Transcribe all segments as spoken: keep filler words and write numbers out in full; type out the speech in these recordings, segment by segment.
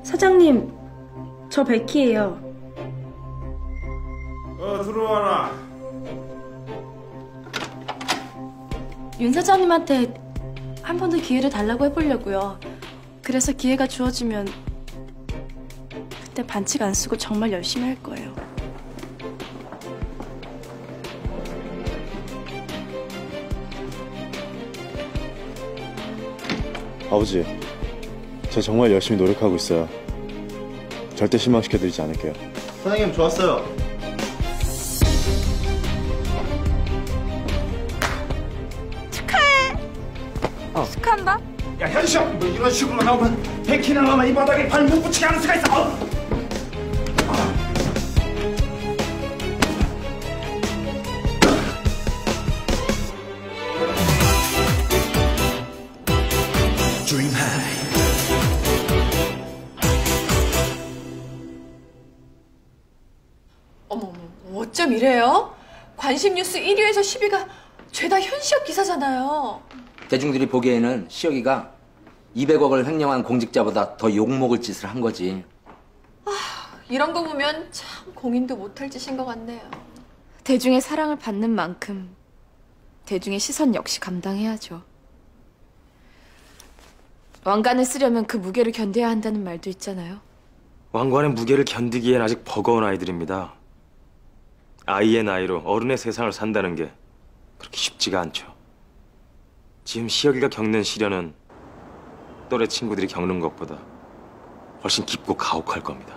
사장님, 저 베키예요. 어, 들어와라. 윤 사장님한테 한 번 더 기회를 달라고 해보려고요. 그래서 기회가 주어지면 그때 반칙 안 쓰고 정말 열심히 할 거예요. 아버지, 제가 정말 열심히 노력하고 있어요. 절대 실망시켜드리지 않을게요. 사장님, 좋았어요. 축하해. 어. 축하한다. 야, 현시형, 너 이런 식으로 나오면 백희나 나만 이 바닥에 발 못 붙이게 하는 수가 있어. 어? 어머, 어쩜 이래요? 관심 뉴스 일 위에서 십 위가 죄다 현시혁 기사잖아요. 대중들이 보기에는 시혁이가 이백억을 횡령한 공직자보다 더 욕먹을 짓을 한 거지. 아, 이런 거 보면 참 공인도 못할 짓인 것 같네요. 대중의 사랑을 받는 만큼 대중의 시선 역시 감당해야죠. 왕관을 쓰려면 그 무게를 견뎌야 한다는 말도 있잖아요. 왕관의 무게를 견디기엔 아직 버거운 아이들입니다. 아이의 나이로 어른의 세상을 산다는 게 그렇게 쉽지가 않죠. 지금 시혁이가 겪는 시련은 또래 친구들이 겪는 것보다 훨씬 깊고 가혹할 겁니다.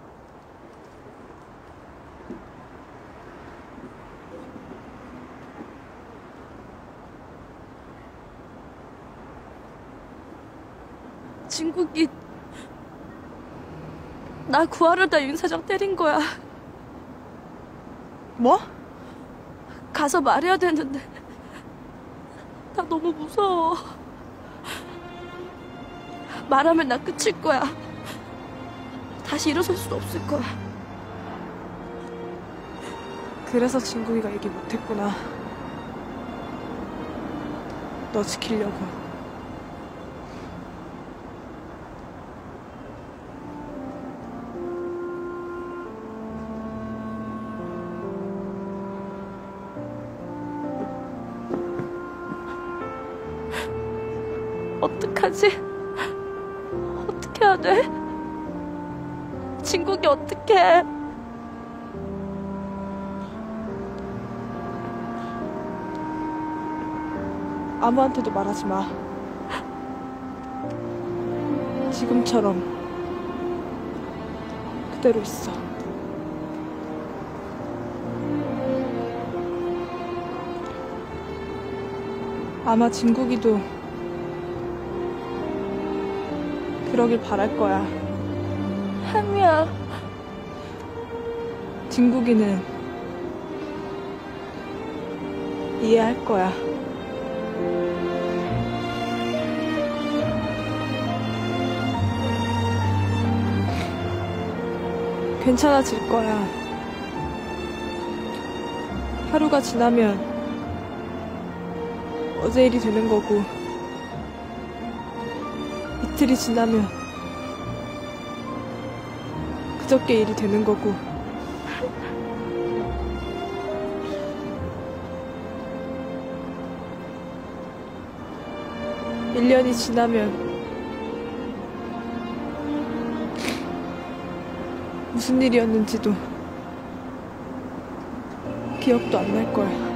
진국이 나 구하려다 윤 사장 때린 거야. 뭐? 가서 말해야 되는데 나 너무 무서워. 말하면 나 끝일 거야. 다시 일어설 수 없을 거야. 그래서 진국이가 얘기 못했구나. 너 지키려고. 어떡하지? 어떻게 해야 돼? 진국이 어떡해? 아무한테도 말하지 마. 지금처럼 그대로 있어. 아마 진국이도 그러길 바랄 거야. 한미야. 진국이는 이해할 거야. 괜찮아질 거야. 하루가 지나면 어제 일이 되는 거고, 이틀이 지나면 그저께 일이 되는 거고, 일 년이 지나면 무슨 일이었는지도 기억도 안 날 거야.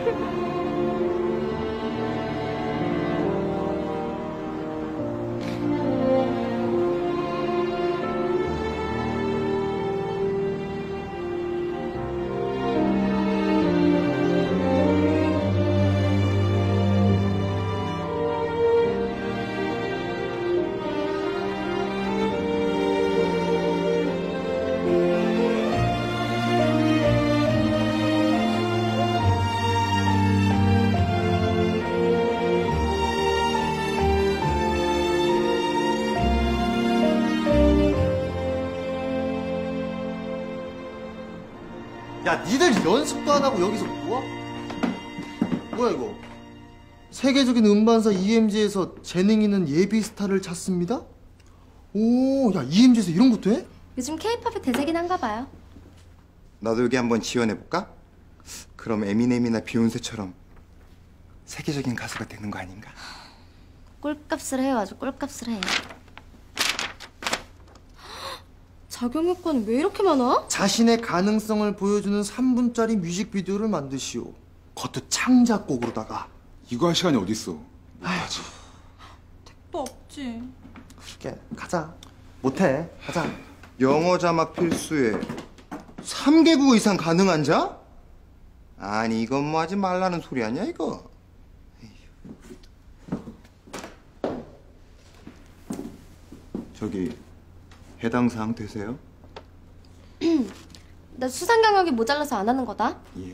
야, 니들 연습도 안 하고 여기서 뭐야? 뭐야 이거? 세계적인 음반사 이엠지에서 재능 있는 예비 스타를 찾습니다? 오, 야, 이엠지에서 이런 것도 해? 요즘 케이팝의 대세긴 한가 봐요. 너도 여기 한번 지원해볼까? 그럼 에미넴이나 비욘세처럼 세계적인 가수가 되는 거 아닌가? 꿀값을 해요. 아주 꿀값을 해요. 자격 요건 왜 이렇게 많아? 자신의 가능성을 보여주는 삼 분짜리 뮤직비디오를 만드시오. 그것도 창작곡으로다가. 이거 할 시간이 어딨어. 아이고. 뭐 없지. 그렇게 가자. 못해. 가자. 영어 자막 필수에 삼 개국어 이상 가능한 자? 아니 이건 뭐 하지 말라는 소리 아니야 이거? 저기 해당 사항 되세요? 나 수상 경력이 모자라서 안 하는 거다. 예.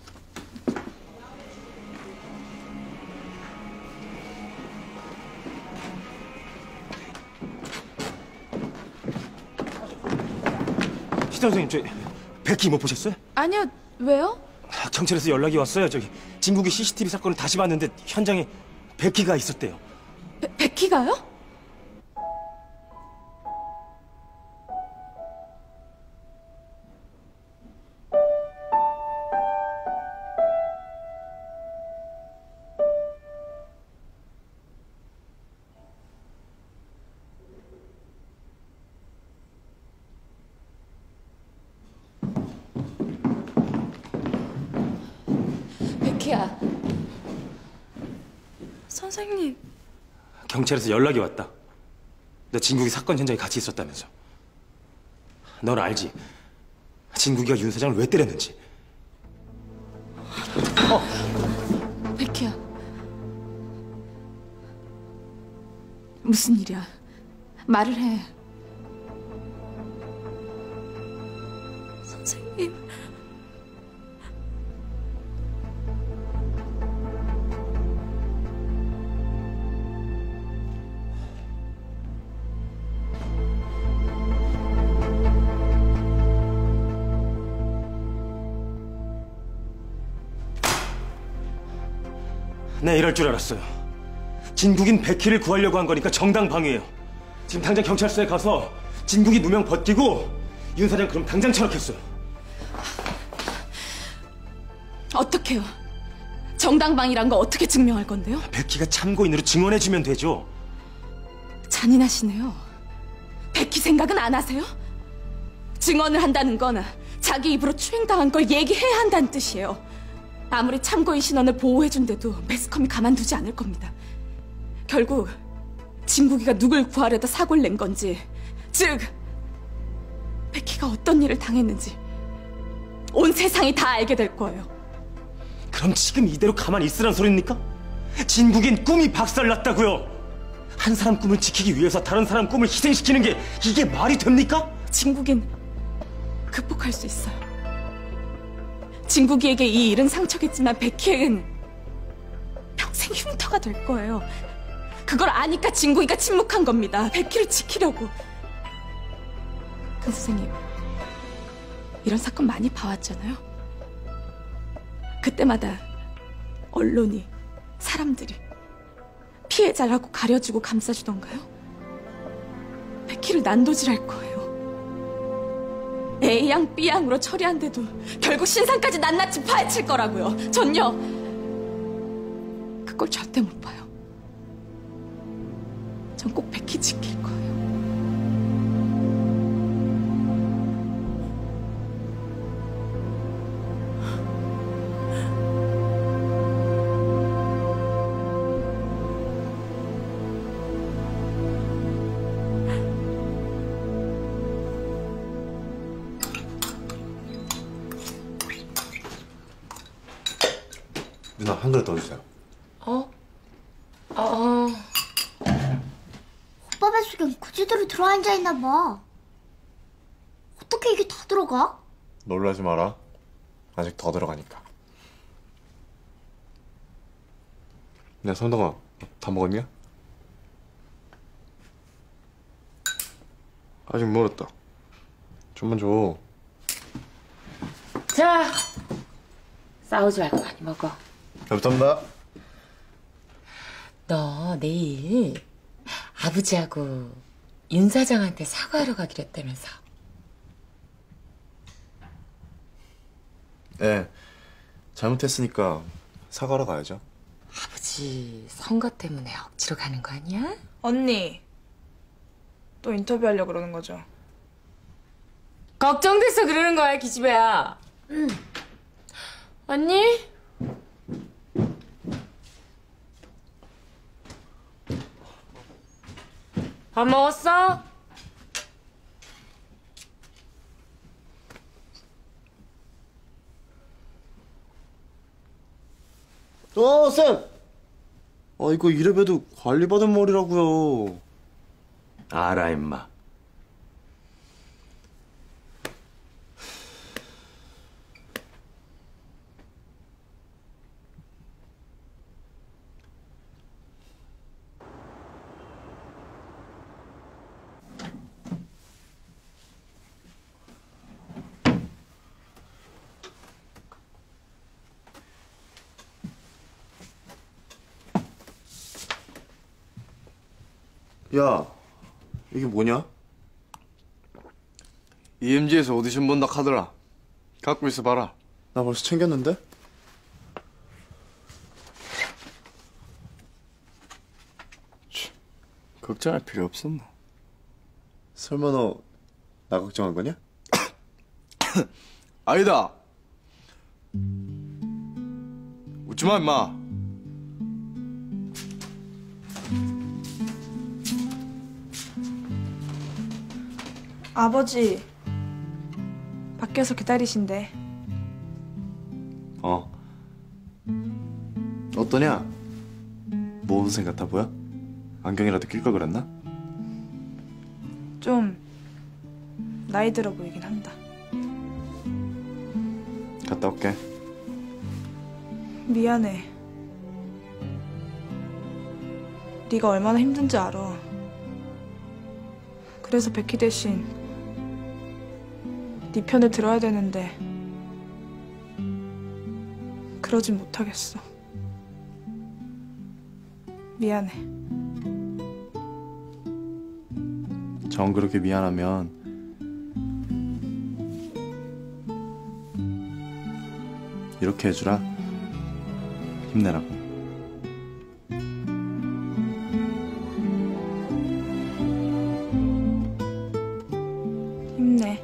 시장 선생님, 저 백희 못 보셨어요? 아니요, 왜요? 아, 경찰에서 연락이 왔어요. 저기 진국이 씨씨티비 사건을 다시 봤는데 현장에 백희가 있었대요. 베, 백희가요? 백희야. 선생님. 경찰에서 연락이 왔다. 너 진국이 사건 현장에 같이 있었다면서. 넌 알지? 진국이가 윤 사장을 왜 때렸는지. 어. 백희야. 무슨 일이야? 말을 해. 선생님. 네, 이럴 줄 알았어요. 진국인 백희를 구하려고 한 거니까 정당방위예요. 지금 당장 경찰서에 가서 진국이 누명 벗기고 윤 사장 그럼 당장 처력했어요. 어떡해요? 정당방위란 거 어떻게 증명할 건데요? 백희가 참고인으로 증언해주면 되죠. 잔인하시네요. 백희 생각은 안 하세요? 증언을 한다는 건 자기 입으로 추행당한 걸 얘기해야 한다는 뜻이에요. 아무리 참고인 신원을 보호해준데도 매스컴이 가만두지 않을 겁니다. 결국 진국이가 누굴 구하려다 사고를 낸 건지, 즉 백희가 어떤 일을 당했는지 온 세상이 다 알게 될 거예요. 그럼 지금 이대로 가만히 있으란 소리입니까? 진국인 꿈이 박살났다고요. 한 사람 꿈을 지키기 위해서 다른 사람 꿈을 희생시키는 게 이게 말이 됩니까? 진국인 극복할 수 있어요. 진국이에게 이 일은 상처겠지만 백희는 평생 흉터가 될 거예요. 그걸 아니까 진국이가 침묵한 겁니다. 백희를 지키려고. 근 선생님, 이런 사건 많이 봐왔잖아요. 그때마다 언론이, 사람들이 피해자라고 가려주고 감싸주던가요? 백희를 난도질할 거예요. A양, B양으로 처리한데도 결국 신상까지 낱낱이 파헤칠 거라고요. 전요 그걸 절대 못 봐요. 전 꼭 백희 지킬 거예요. 누나 한 그릇 더 주세요. 어? 어, 어. 오빠 뱃속엔 그지대로 들어앉아 있나 봐. 어떻게 이게 다 들어가? 놀라지 마라. 아직 더 들어가니까. 야, 선동아, 다 먹었냐? 아직 멀었다. 좀만 줘. 자, 싸우지 말고 많이 먹어. 감사합니다. 너 내일 아버지하고 윤 사장한테 사과하러 가기로 했다면서. 네, 잘못했으니까 사과하러 가야죠. 아버지 선거 때문에 억지로 가는 거 아니야? 언니, 또 인터뷰하려고 그러는 거죠? 걱정돼서 그러는 거야, 기집애야. 응. 언니? 밥 먹었어? 어, 쌤! 아, 이거 이래봬도 관리받은 머리라고요. 알아, 임마. 야, 이게 뭐냐? 이엠지에서 오디션 본다 카더라. 갖고 있어 봐라. 나 벌써 챙겼는데? 치, 걱정할 필요 없었나? 설마 너 나 걱정한 거냐? 아니다. 웃지 마, 임마. 아버지, 밖에서 기다리신대. 어. 어떠냐? 모범생 같아 보여? 안경이라도 낄 걸 그랬나? 좀 나이 들어 보이긴 한다. 갔다 올게. 미안해. 네가 얼마나 힘든지 알아. 그래서 백희 대신 네 편을 들어야 되는데 그러진 못하겠어. 미안해. 정 그렇게 미안하면 이렇게 해주라. 힘내라. 힘내.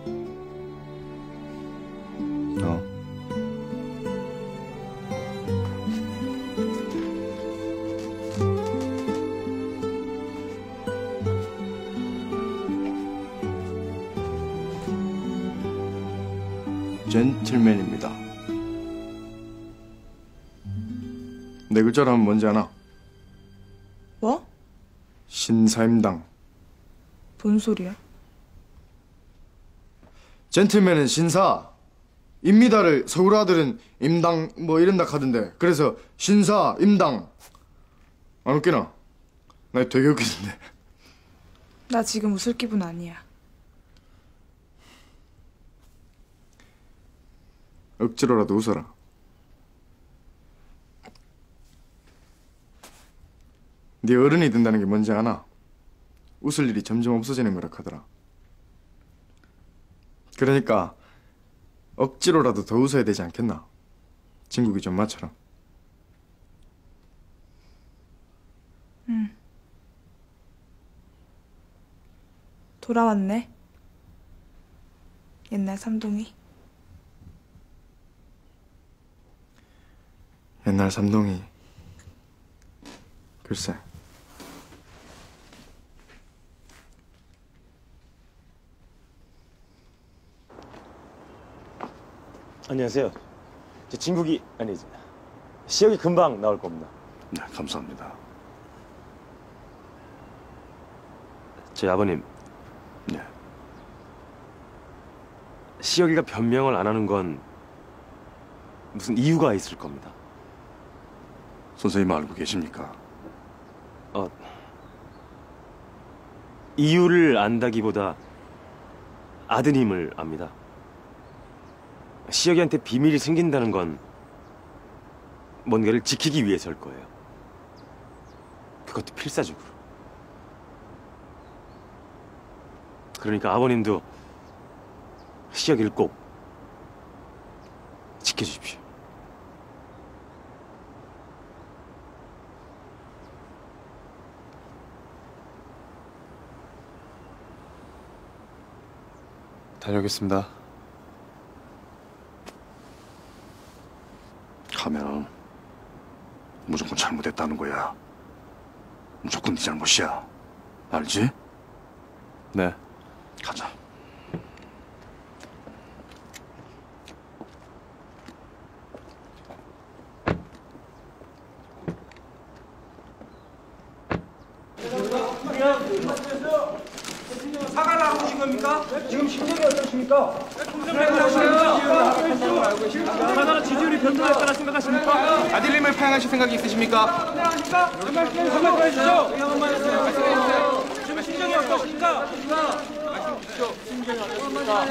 어. 젠틀맨입니다. 네 글자라면 뭔지 아나? 뭐? 신사임당. 뭔 소리야? 젠틀맨은 신사, 입니다를 서울 아들은 임당 뭐 이런다 하던데. 그래서 신사 임당. 안 웃기나? 나 되게 웃기던데. 나 지금 웃을 기분 아니야. 억지로라도 웃어라. 네 어른이 된다는 게 뭔지 아나? 웃을 일이 점점 없어지는 거라 하더라. 그러니까 억지로라도 더 웃어야 되지 않겠나? 진국이 좀 마처럼. 응. 돌아왔네. 옛날 삼동이. 옛날 삼동이. 글쎄. 안녕하세요. 제 진국이 아니 시혁이 금방 나올 겁니다. 네, 감사합니다. 저희 아버님. 네. 시혁이가 변명을 안 하는 건 무슨 이유가 있을 겁니다. 선생님 알고 계십니까? 어, 이유를 안다기보다 아드님을 압니다. 시혁이한테 비밀이 생긴다는 건 뭔가를 지키기 위해서일 거예요. 그것도 필사적으로. 그러니까 아버님도 시혁이를 꼭 지켜주십시오. 다녀오겠습니다. 가면 무조건 잘못했다는 거야. 무조건 네 잘못이야. 알지? 네. 가자. 사과를 안 보신 겁니까? 지금 심정이 어떠십니까? 사과는 지지율이 변동할 거라 생각하십니까? 아들님을 파행하실 생각이 있으십니까? 한 말씀 한 말씀 해주시죠. 지금 심정이 어떠십니까? 말씀 주시죠. 심정이 어떠십니까?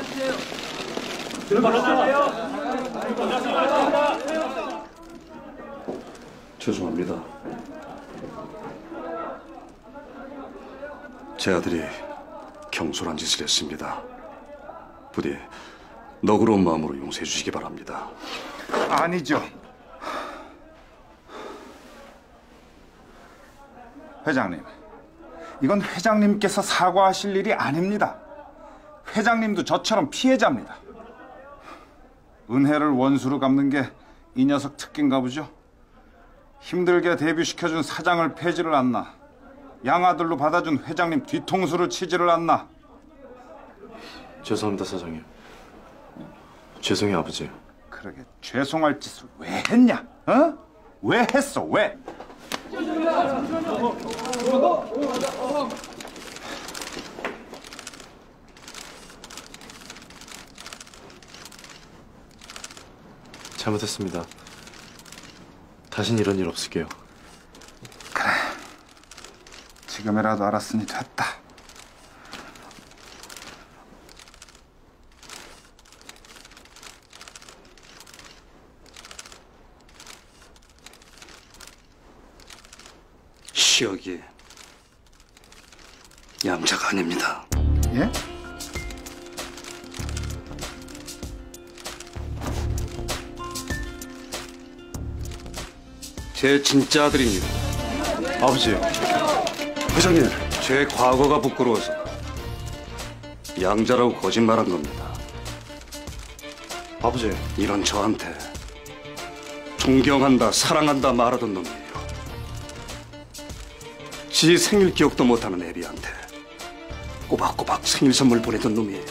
죄송합니다. 제 아들이 경솔한 짓을 했습니다. 부디 너그러운 마음으로 용서해 주시기 바랍니다. 아니죠. 회장님, 이건 회장님께서 사과하실 일이 아닙니다. 회장님도 저처럼 피해자입니다. 은혜를 원수로 갚는 게 이 녀석 특기인가 보죠. 힘들게 데뷔시켜준 사장을 패지를 않나, 양아들로 받아준 회장님 뒤통수를 치지를 않나. 죄송합니다, 사장님. 죄송해요, 아버지. 그러게 죄송할 짓을 왜 했냐? 어? 왜 했어? 왜? 잘못했습니다. 다신 이런 일 없을게요. 그래. 지금이라도 알았으니 됐다. 시혁이 양자가 아닙니다. 예? 제 진짜 아들입니다. 아버지. 회장님, 제 과거가 부끄러워서 양자라고 거짓말한 겁니다. 아버지. 이런 저한테 존경한다, 사랑한다 말하던 놈이에요. 지 생일 기억도 못하는 애비한테 꼬박꼬박 생일 선물 보내던 놈이에요.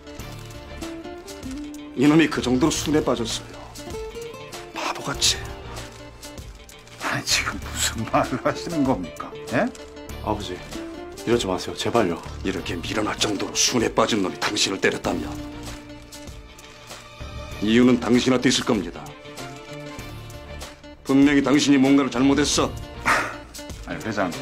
이놈이 그 정도로 순에 빠졌어요. 바보같이. 아니, 지금 무슨 말을 하시는 겁니까? 예? 아버지, 이러지 마세요. 제발요. 이렇게 밀어날 정도로 순에 빠진 놈이 당신을 때렸다면 이유는 당신한테 있을 겁니다. 분명히 당신이 뭔가를 잘못했어. 아니, 회장님,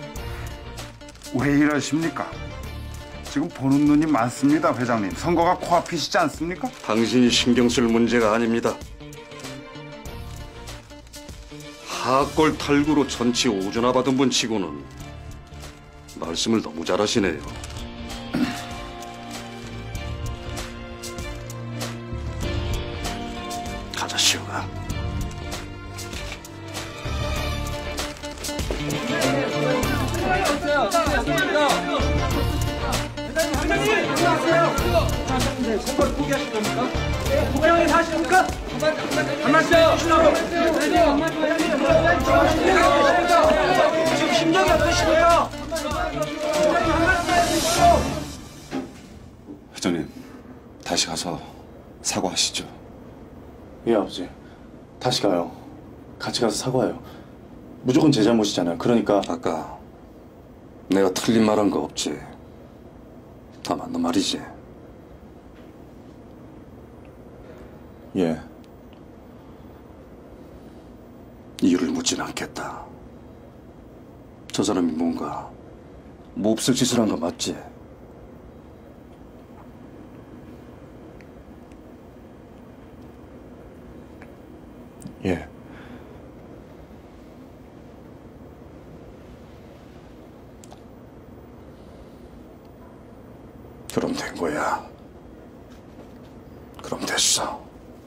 왜 이러십니까? 지금 보는 눈이 많습니다, 회장님. 선거가 코앞이시지 않습니까? 당신이 신경 쓸 문제가 아닙니다. 하골 탈구로 전치 오전화 받은 분 치고는 말씀을 너무 잘하시네요. 가자, 시호가. 선거를 포기하신 겁니까? 국장님 하십니까? 한 말씀 해주시라고. 지금 심정이 어떠시고요? 회장님, 다시 가서 사과하시죠. 예, 아버지. 다시 가요. 같이 가서 사과해요. 무조건 제 잘못이잖아요. 그러니까. 아까 내가 틀린 말한 거 없지? 다 맞는 말이지? 예. 이유를 묻진 않겠다. 저 사람이 뭔가 몹쓸 짓을 한 거 맞지? 예. 결혼된 거야. 그럼 됐어.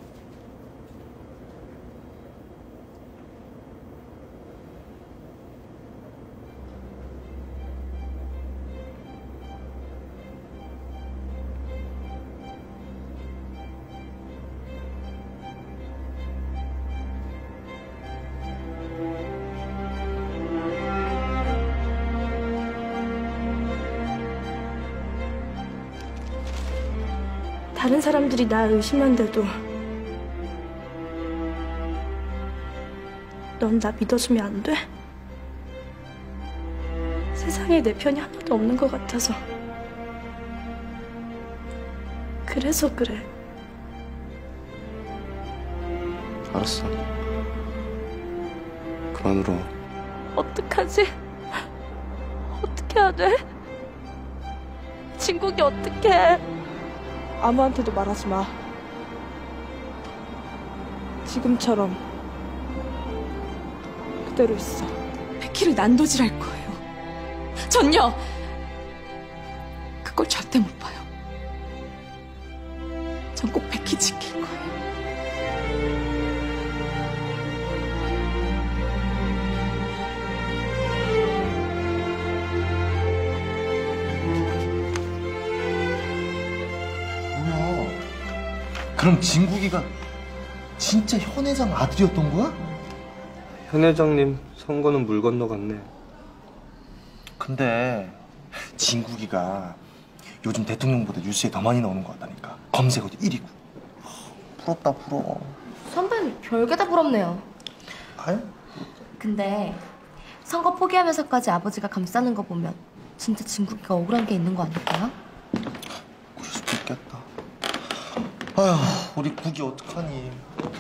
다른 사람들이 나 의심한데도 넌 나 믿어주면 안 돼? 세상에 내 편이 하나도 없는 것 같아서. 그래서 그래. 알았어. 그만 울어. 어떡하지? 어떻게 해야 돼? 진국이 어떡해? 아무한테도 말하지 마. 지금처럼 그대로 있어. 백희를 난도질할 거예요. 전요 그걸 절대 못 봐요. 전 꼭 백희 지킬 거예요. 그럼 진국이가 진짜 현 회장 아들이었던 거야? 현 회장님 선거는 물 건너갔네. 근데 진국이가 요즘 대통령보다 뉴스에 더 많이 나오는 것 같다니까. 검색어도 일 위고. 부럽다 부러워. 선배는 별게 다 부럽네요. 아유? 근데 선거 포기하면서까지 아버지가 감싸는 거 보면 진짜 진국이가 억울한 게 있는 거 아닐까요? 그럴 수도 있겠다. 아휴, 우리 국이 어떡하니.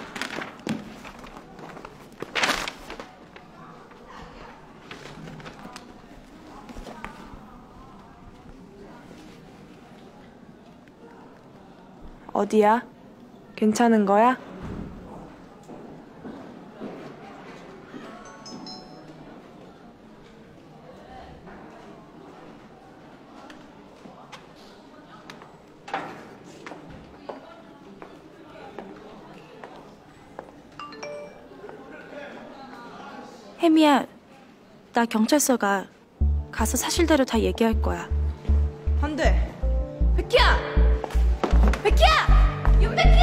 어디야? 괜찮은 거야? 혜미야, 나 경찰서 가. 가서 사실대로 다 얘기할 거야. 안 돼. 백희야! 백희야! 윤백희!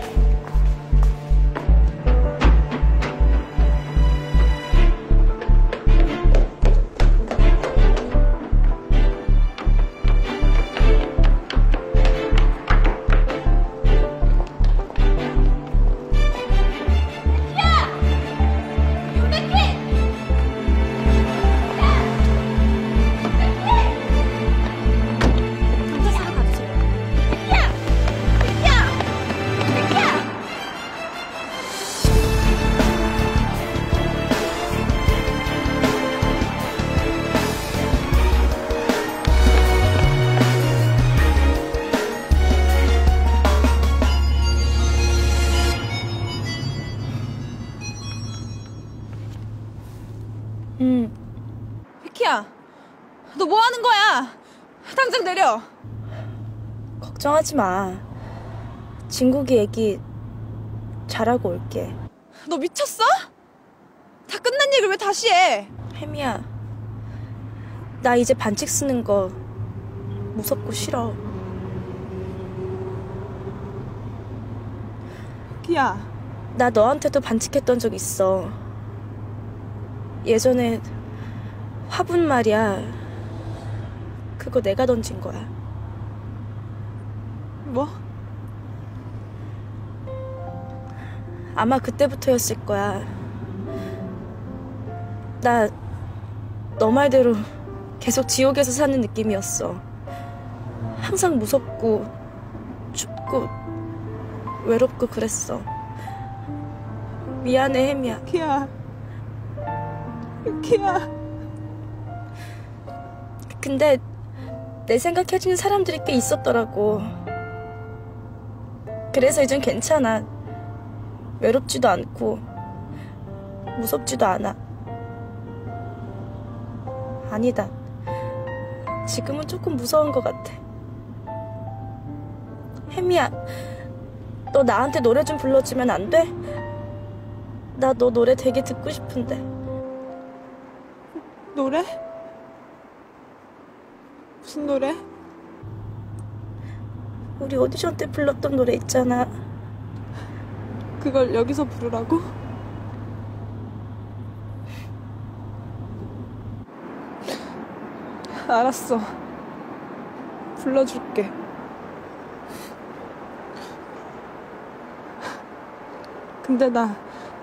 응. 백희야, 너 뭐 하는 거야? 당장 내려. 걱정하지 마. 진국이 얘기 잘하고 올게. 너 미쳤어? 다 끝난 얘기를 왜 다시 해? 혜미야, 나 이제 반칙 쓰는 거 무섭고 싫어. 기야, 나 너한테도 반칙했던 적 있어. 예전에 화분 말이야. 그거 내가 던진 거야. 뭐? 아마 그때부터였을 거야. 나 너 말대로 계속 지옥에서 사는 느낌이었어. 항상 무섭고 춥고 외롭고 그랬어. 미안해, 혜미야. 기야, 기야. 근데 내 생각해주는 사람들이 꽤 있었더라고. 그래서 이젠 괜찮아. 외롭지도 않고 무섭지도 않아. 아니다. 지금은 조금 무서운 것 같아. 혜미야, 너 나한테 노래 좀 불러주면 안 돼? 나 너 노래 되게 듣고 싶은데. 노래? 무슨 노래? 우리 오디션 때 불렀던 노래 있잖아. 그걸 여기서 부르라고? 알았어. 불러줄게. 근데 나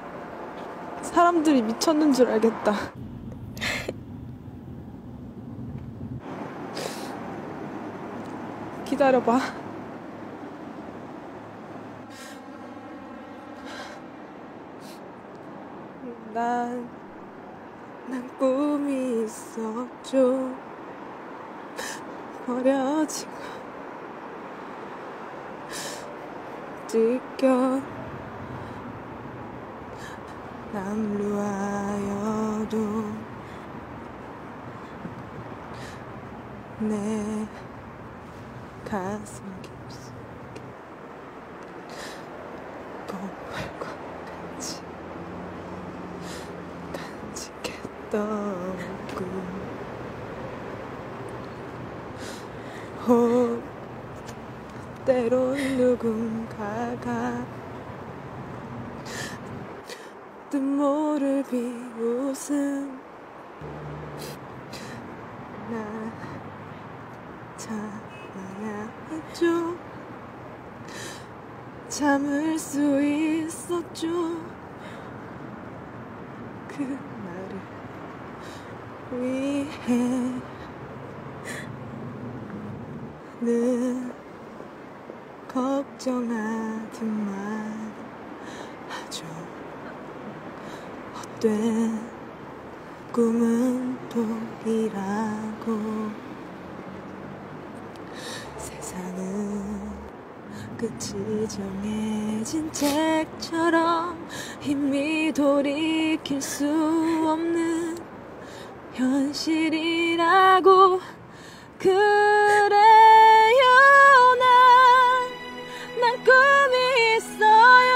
사람들이 미쳤는 줄 알겠다. 기다려봐. 난, 난 꿈이 있었죠. 버려지고 찢겨 남루하여도 내 가슴 깊숙이 봄날과 같이 간직했던 꿈 혹 때론 누군가가 뜻 모를 비웃음 나 참아야 했죠. 참을 수 있었죠. 그 말을 위해 늘 걱정하듯만 하죠. 헛된 꿈은 독이라고. 세상은 끝이 정해진 책처럼 이미 돌이킬 수 없는 현실이라고. 그래요, 난, 난 꿈이 있어요.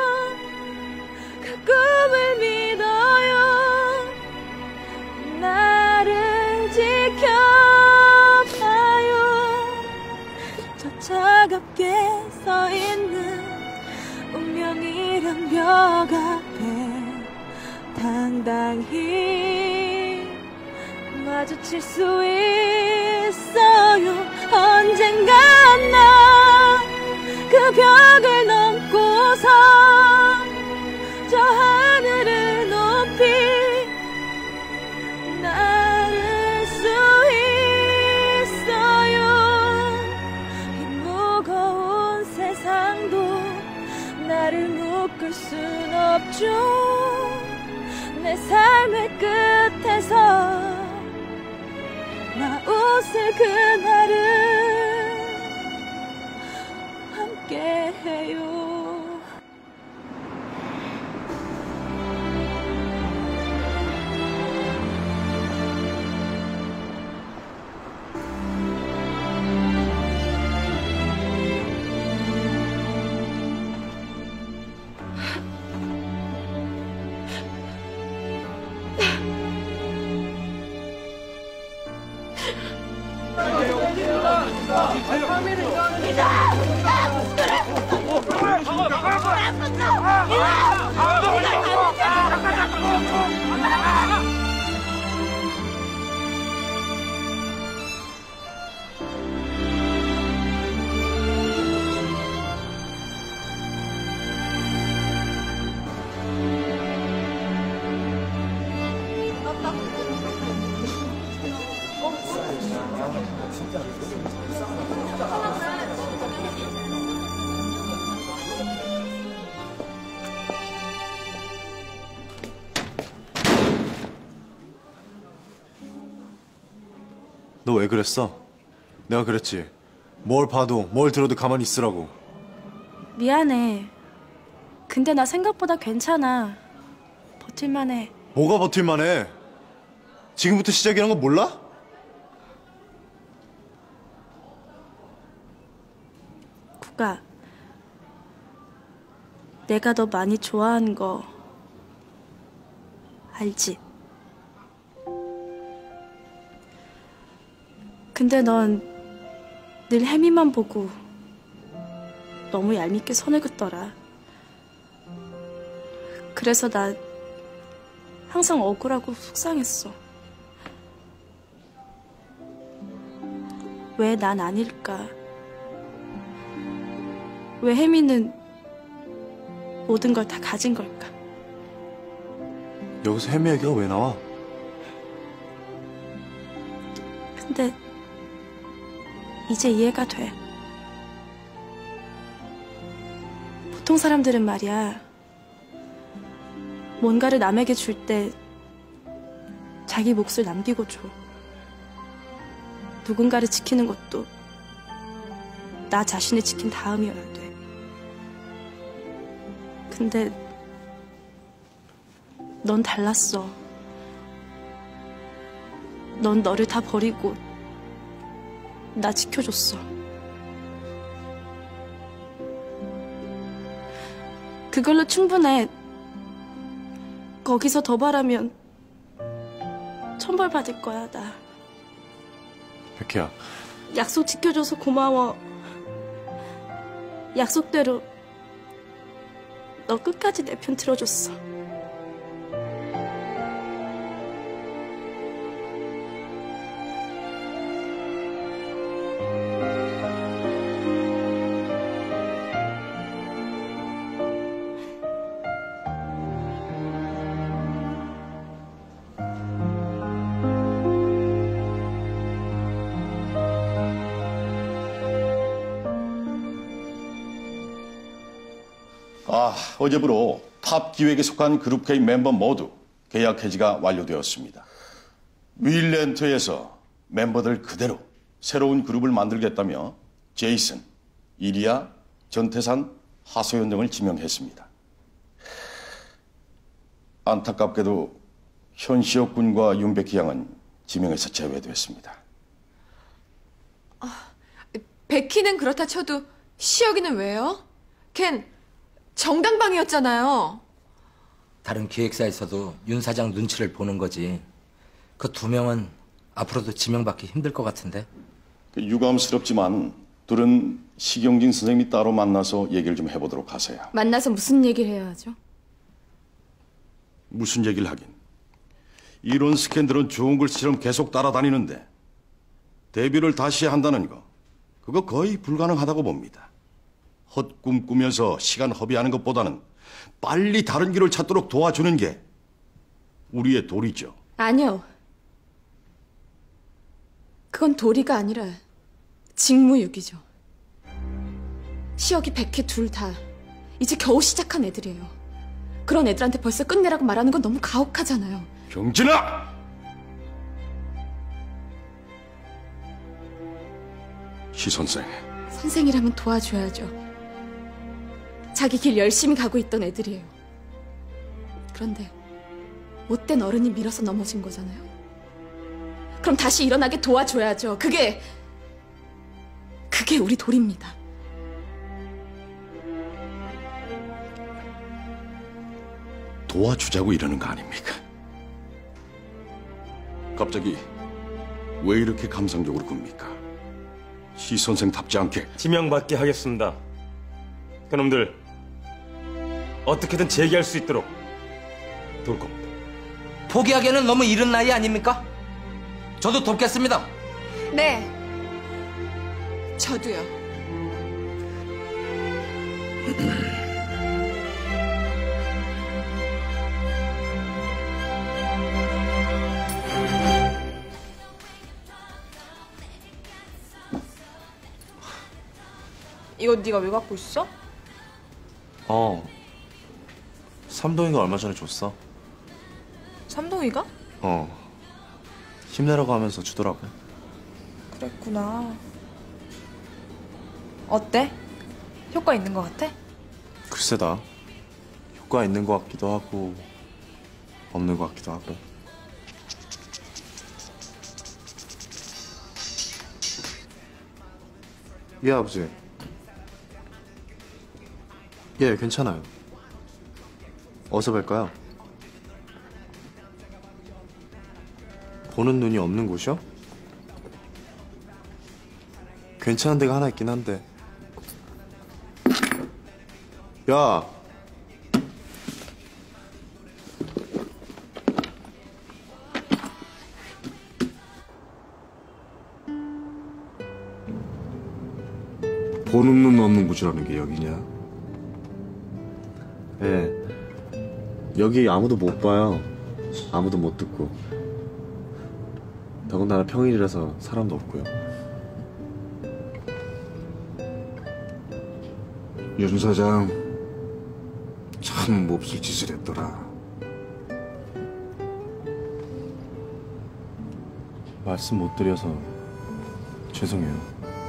그 꿈을 믿어요. 나를 지켜봐요. 저 차갑게 서 있는 운명이란 벽 앞에 당당히 마주칠 수 있어요. 언젠가 나 그 벽을 넘고서 저 하늘을 높이 날을 수 있어요. 이 무거운 세상도 나를 묶을 순 없죠. 내 삶의 끝에서 나 웃을 그날을 함께해요. 너 왜 그랬어? 내가 그랬지. 뭘 봐도 뭘 들어도 가만히 있으라고. 미안해. 근데 나 생각보다 괜찮아. 버틸만해. 뭐가 버틸만해? 지금부터 시작이란 거 몰라? 효가, 내가 너 많이 좋아하는 거 알지? 근데 넌 늘 혜미만 보고 너무 얄밉게 선을 긋더라. 그래서 나 항상 억울하고 속상했어. 왜 난 아닐까? 왜 혜미는 모든 걸 다 가진 걸까? 여기서 혜미 얘기가 왜 나와? 근데 이제 이해가 돼. 보통 사람들은 말이야, 뭔가를 남에게 줄 때 자기 몫을 남기고 줘. 누군가를 지키는 것도 나 자신을 지킨 다음이어야 돼. 근데 넌 달랐어. 넌 너를 다 버리고 나 지켜줬어. 그걸로 충분해. 거기서 더 바라면 천벌받을 거야, 나. 백희야. 약속 지켜줘서 고마워. 약속대로 너 끝까지 내 편 들어줬어. 아, 어제부로 탑 기획에 속한 그룹 K 멤버 모두 계약 해지가 완료되었습니다. 윌렌트에서 멤버들 그대로 새로운 그룹을 만들겠다며 제이슨, 이리아, 전태산, 하소연 등을 지명했습니다. 안타깝게도 현시혁 군과 윤백희 양은 지명에서 제외됐습니다. 아, 백희는 그렇다 쳐도 시혁이는 왜요? 걘 정당방위였잖아요. 다른 기획사에서도 윤 사장 눈치를 보는 거지. 그 두 명은 앞으로도 지명받기 힘들 것 같은데. 유감스럽지만 둘은 시경진 선생님이 따로 만나서 얘기를 좀 해보도록 하세요. 만나서 무슨 얘기를 해야 하죠? 무슨 얘기를 하긴. 이런 스캔들은 좋은 글씨처럼 계속 따라다니는데 데뷔를 다시 한다는 거, 그거 거의 불가능하다고 봅니다. 헛꿈 꾸면서 시간 허비하는 것보다는 빨리 다른 길을 찾도록 도와주는 게 우리의 도리죠. 아니요. 그건 도리가 아니라 직무유기죠. 시혁이 백희 둘 다 이제 겨우 시작한 애들이에요. 그런 애들한테 벌써 끝내라고 말하는 건 너무 가혹하잖아요. 경진아! 시 선생. 선생이라면 도와줘야죠. 자기 길 열심히 가고 있던 애들이에요. 그런데 못된 어른이 밀어서 넘어진 거잖아요. 그럼 다시 일어나게 도와줘야죠. 그게 그게 우리 도리입니다. 도와주자고 이러는 거 아닙니까? 갑자기 왜 이렇게 감상적으로 굽니까? 시 선생답지 않게. 지명받게 하겠습니다. 그놈들 어떻게든 재기할 수 있도록 도울 겁니다. 포기하기에는 너무 이른 나이 아닙니까? 저도 돕겠습니다. 네. 저도요. 이거 네가 왜 갖고 있어? 어. 삼동이가 얼마 전에 줬어. 삼동이가? 어. 힘내라고 하면서 주더라고. 그랬구나. 어때? 효과 있는 것 같아? 글쎄다. 효과 있는 것 같기도 하고 없는 것 같기도 하고. 예, 아버지. 예, 괜찮아요. 어디서 뵐까요? 보는 눈이 없는 곳이요? 괜찮은 데가 하나 있긴 한데. 야! 보는 눈 없는 곳이라는 게 여기냐? 예. 여기 아무도 못 봐요. 아무도 못 듣고. 더군다나 평일이라서 사람도 없고요. 윤 사장 참 몹쓸 짓을 했더라. 말씀 못 드려서 죄송해요.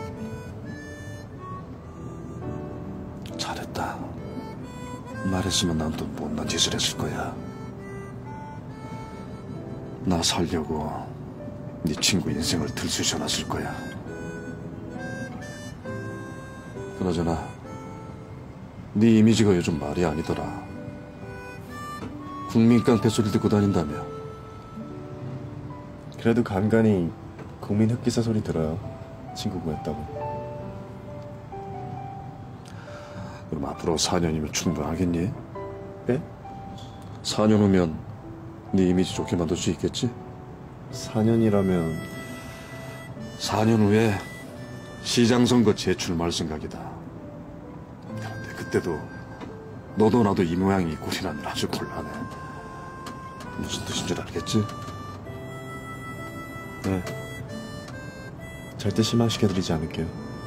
잘했다. 말했으면 난 또 못난 짓을 했을 거야. 나 살려고 네 친구 인생을 들쑤셔놨을 거야. 그나저나 네 이미지가 요즘 말이 아니더라. 국민 깡패 소리 듣고 다닌다며. 그래도 간간히 국민 흑기사 소리 들어요. 친구 구했다고. 그럼 앞으로 사 년이면 충분하겠니? 예? 사 년 후면 네 이미지 좋게 만들 수 있겠지? 사 년이라면 사 년 후에 시장 선거 재출마할 생각이다. 그런데 그때도 너도 나도 이 모양이 꼴이 나면 아주 곤란해. 무슨 뜻인지 알겠지? 네. 절대 실망시켜드리지 않을게요.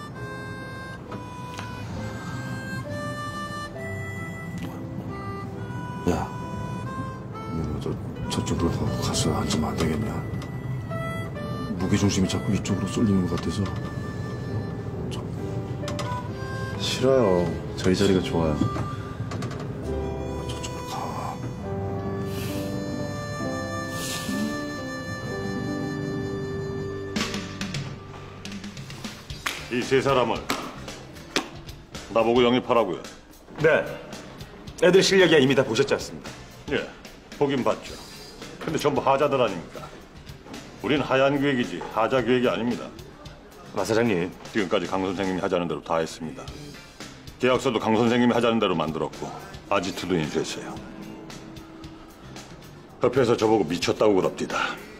야, 너 저, 저쪽으로 더 가서 앉으면 안 되겠냐? 무게중심이 자꾸 이쪽으로 쏠리는 것 같아서. 싫어요. 저희 자리가 좋아요. 저쪽으로 가. 이 세 사람을 나보고 영입하라고요. 네. 애들 실력이야 이미 다 보셨지 않습니까? 예, 보긴 봤죠. 근데 전부 하자들 아닙니까? 우린 하얀 기획이지 하자 기획이 아닙니다. 마 사장님. 지금까지 강 선생님이 하자는 대로 다 했습니다. 계약서도 강 선생님이 하자는 대로 만들었고 아지트도 인수했어요. 협회에서 저보고 미쳤다고 그럽디다.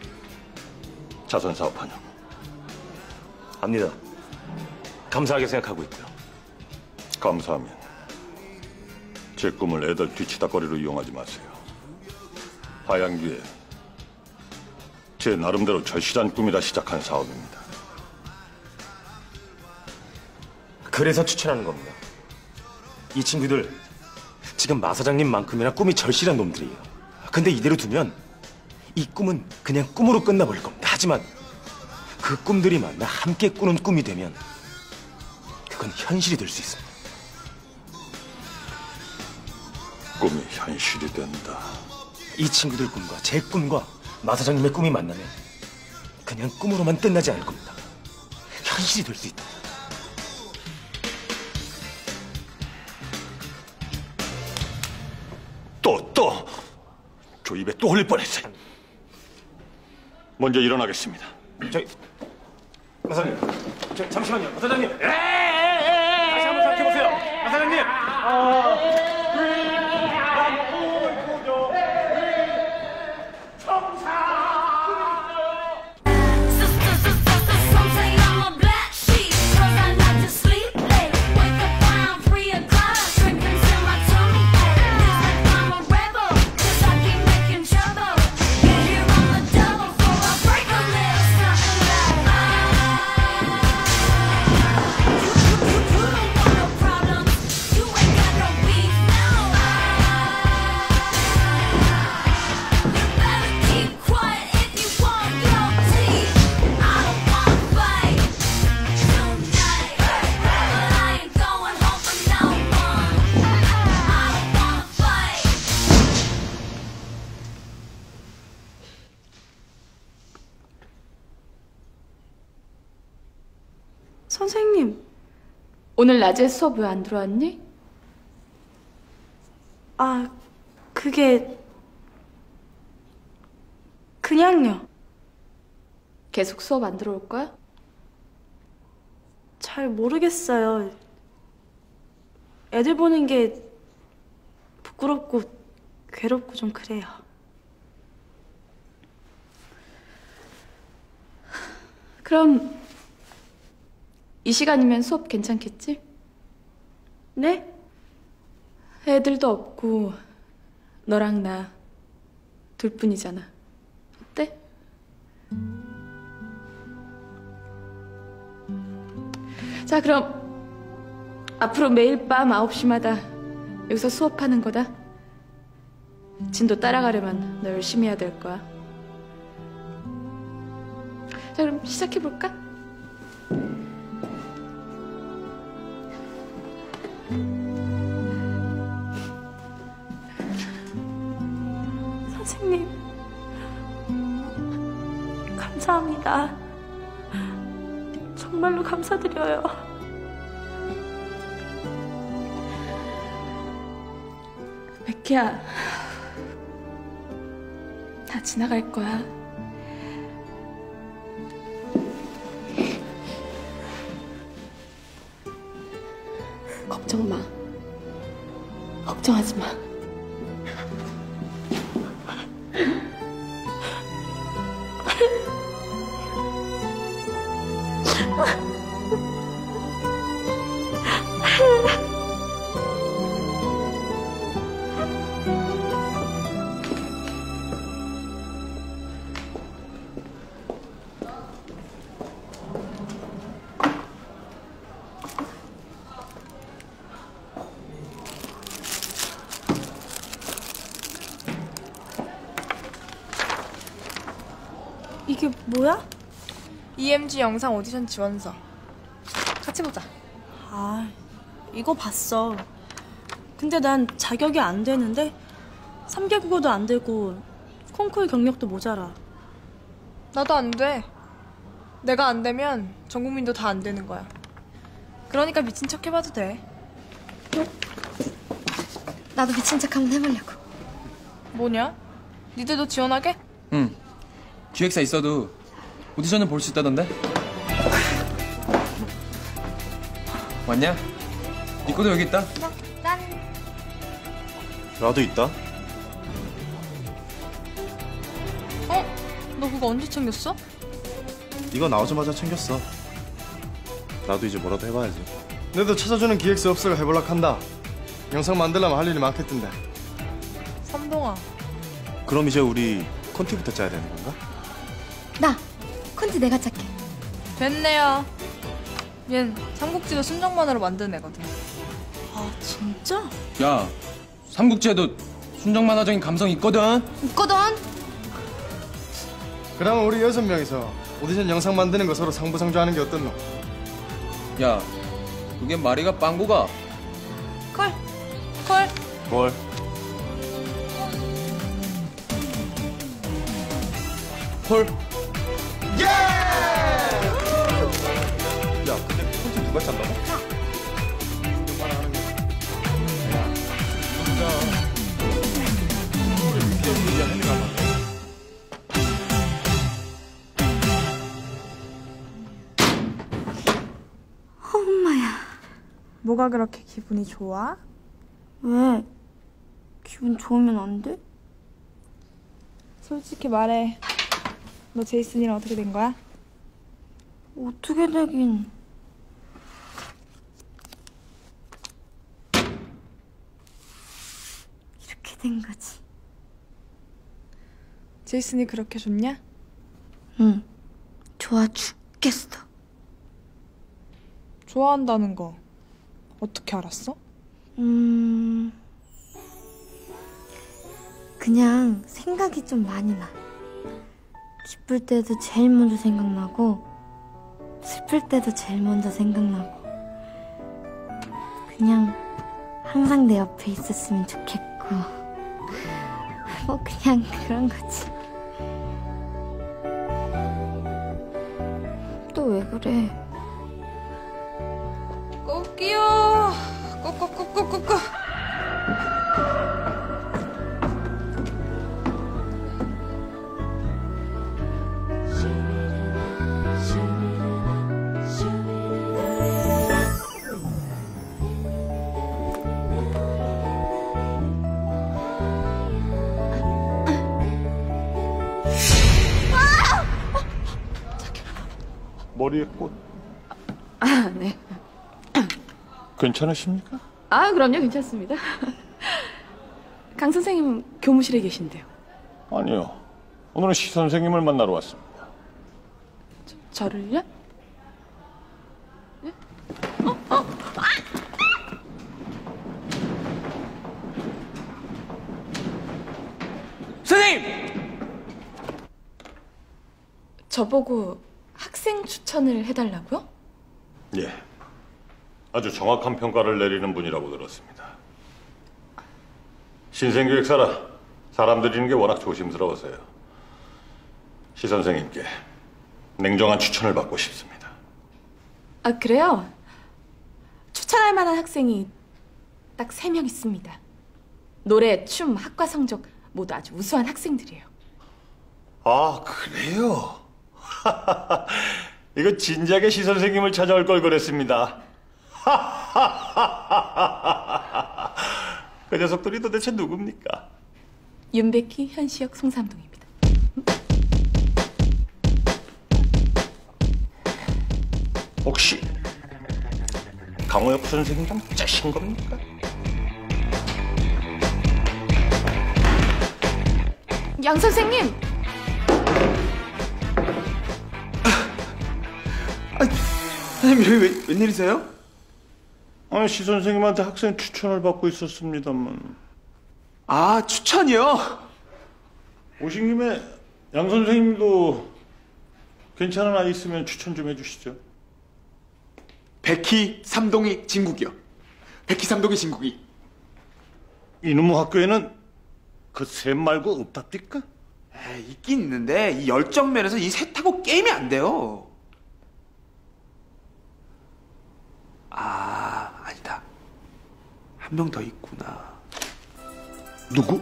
자선 사업하냐고. 압니다. 감사하게 생각하고 있고요. 감사하면 제 꿈을 애들 뒤치다거리로 이용하지 마세요. 하얀 기획, 제 나름대로 절실한 꿈이라 시작한 사업입니다. 그래서 추천하는 겁니다. 이 친구들 지금 마 사장님만큼이나 꿈이 절실한 놈들이에요. 근데 이대로 두면 이 꿈은 그냥 꿈으로 끝나버릴 겁니다. 하지만 그 꿈들이 만나 함께 꾸는 꿈이 되면 그건 현실이 될 수 있습니다. 꿈이 현실이 된다. 이 친구들 꿈과 제 꿈과 마 사장님의 꿈이 만나면 그냥 꿈으로만 끝나지 않을 겁니다. 현실이 될 수 있다. 또, 또! 저 입에 또 흘릴 뻔했어요. 먼저 일어나겠습니다. 저기, 마 사장님. 저, 잠시만요. 마 사장님. 다시 한번 생각해보세요. 마 사장님. 어... 선생님, 오늘 낮에 수업 왜 안 들어왔니? 아, 그게 그냥요. 계속 수업 안 들어올 거야? 잘 모르겠어요. 애들 보는 게 부끄럽고 괴롭고 좀 그래요. 그럼 이 시간이면 수업 괜찮겠지? 네? 애들도 없고 너랑 나 둘뿐이잖아. 어때? 자, 그럼 앞으로 매일 밤 아홉 시마다 여기서 수업하는 거다. 진도 따라가려면 너 열심히 해야 될 거야. 자, 그럼 시작해볼까? 선생님, 감사합니다. 정말로 감사드려요. 백희야, 다 지나갈 거야. 걱정 마. 걱정하지 마. 이게 뭐야? 이엠지 영상 오디션 지원서. 같이 보자. 아, 이거 봤어. 근데 난 자격이 안 되는데 삼 개 국어도 안 되고 콩쿠르 경력도 모자라. 나도 안 돼. 내가 안 되면 전 국민도 다 안 되는 거야. 그러니까 미친 척 해봐도 돼. 나도 미친 척 한번 해보려고. 뭐냐? 니들도 지원하게? 응. 기획사 있어도 오디션은 볼 수 있다던데? 왔냐? 네 거도 여기 있다. 난 나도 있다. 어? 너 그거 언제 챙겼어? 이거 나오자마자 챙겼어. 나도 이제 뭐라도 해봐야지. 너도 찾아주는 기획사 없어가 해볼락 한다. 영상 만들려면 할 일이 많겠던데. 삼동아. 그럼 이제 우리 콘티부터 짜야 되는 건가? 나 콘티 내가 짤게. 됐네요. 얜 삼국지도 순정만으로 만든 애거든. 아, 진짜? 야, 삼국지에도 순정 만화적인 감성 있거든. 있거든. 그러면 우리 여섯 명이서 오디션 영상 만드는 거 서로 상부상조하는 게 어떻노? 야, 그게 말이가 빵구가. 콜. 콜. 뭘? 콜. 예! 야, 근데 콘티 누가 짠다고? 엄마야. 뭐가 그렇게 기분이 좋아? 왜? 기분 좋으면 안 돼? 솔직히 말해. 너 제이슨이랑 어떻게 된 거야? 어떻게 되긴. 이렇게 된 거지. 제이슨이 그렇게 좋냐? 응. 좋아 죽겠어. 좋아한다는 거 어떻게 알았어? 음... 그냥 생각이 좀 많이 나. 기쁠 때도 제일 먼저 생각나고 슬플 때도 제일 먼저 생각나고 그냥 항상 내 옆에 있었으면 좋겠고 뭐 그냥 그런 거지. 또 왜 그래? 꽃기요. 꽃꽃꽃꽃꽃꽃. 머리에 꽃. 아, 네. 괜찮으십니까? 아, 그럼요. 괜찮습니다. 강 선생님은 교무실에 계신데요. 아니요. 오늘은 시 선생님을 만나러 왔습니다. 저, 저를요? 네? 어? 어? 아! 선생님! 저보고 학생 추천을 해달라고요? 예. 아주 정확한 평가를 내리는 분이라고 들었습니다. 신생교육사라 사람 들이는 게 워낙 조심스러워서요. 시 선생님께 냉정한 추천을 받고 싶습니다. 아, 그래요? 추천할 만한 학생이 딱 세 명 있습니다. 노래, 춤, 학과 성적 모두 아주 우수한 학생들이에요. 아, 그래요? 이거 진작에 시 선생님을 찾아올 걸 그랬습니다. 그 녀석들이 도대체 누굽니까? 윤백희, 현시혁, 송삼동입니다. 혹시 강호혁 선생님이랑 짜신 겁니까? 양 선생님! 선생님, 왜, 웬일이세요? 아니, 시 선생님한테 학생 추천을 받고 있었습니다만. 아, 추천이요? 오신 김에 양 선생님도 괜찮은 아이 있으면 추천 좀 해주시죠. 백희, 삼동이, 진국이요. 백희, 삼동이, 진국이. 이놈의 학교에는 그 셋 말고 없답니까? 에이, 있긴 있는데 이 열정 면에서 이 셋하고 게임이 안 돼요. 아, 아니다. 한 명 더 있구나. 누구?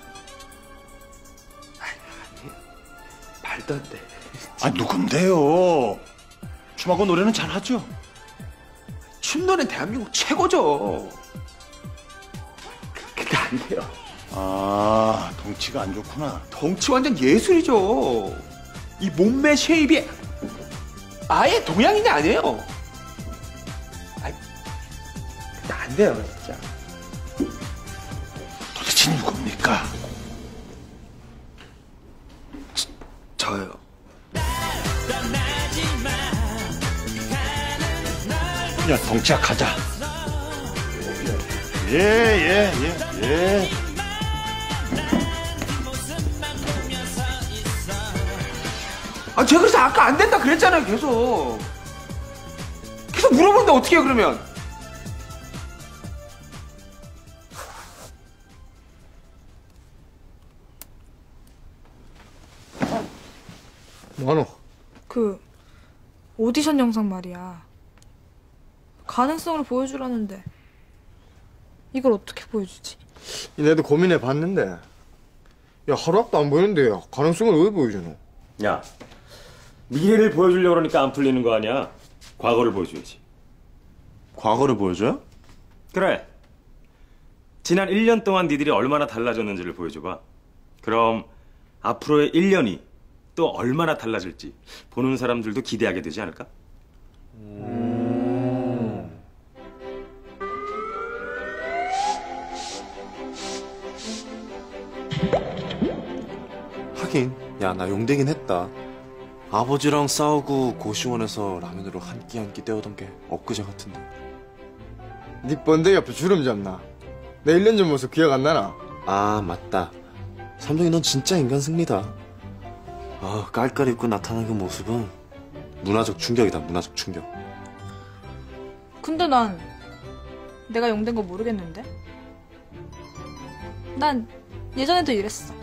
아니, 말도 안 돼. 아, 누군데요? 춤하고 노래는 잘하죠? 춤노래는 대한민국 최고죠. 근데 안 돼요. 아, 덩치가 안 좋구나. 덩치 완전 예술이죠. 이 몸매 쉐입이 아예 동양인이 아니에요. 아이, 근데 안 돼요, 진짜. 도대체 누굽니까? 저, 저요. 야, 덩치 약하자. 예, 예, 예, 예. 아, 제가 그래서 아까 안 된다 그랬잖아요, 계속. 계속 물어보는데 어떻게 해요, 그러면? 뭐하노? 그 오디션 영상 말이야. 가능성을 보여주라는데 이걸 어떻게 보여주지? 내도 고민해 봤는데 야 하루 앞도 안 보이는데 야, 가능성을 왜 보여주노? 야, 미래를 보여주려고 그러니까 안 풀리는 거 아니야? 과거를 보여줘야지. 과거를 보여줘요? 그래. 지난 일 년 동안 니들이 얼마나 달라졌는지를 보여줘봐. 그럼 앞으로의 일 년이 또 얼마나 달라질지 보는 사람들도 기대하게 되지 않을까? 음... 하긴, 야, 나 용되긴 했다. 아버지랑 싸우고 고시원에서 라면으로 한 끼 한 끼 때우던 게 엊그제 같은데. 네 번데기 앞에 주름 잡나? 내 일 년 전 모습 기억 안 나나? 아, 맞다. 삼동이 넌 진짜 인간 승리다. 아, 깔깔 입고 나타난 그 모습은 문화적 충격이다, 문화적 충격. 근데 난 내가 용된 거 모르겠는데? 난 예전에도 이랬어.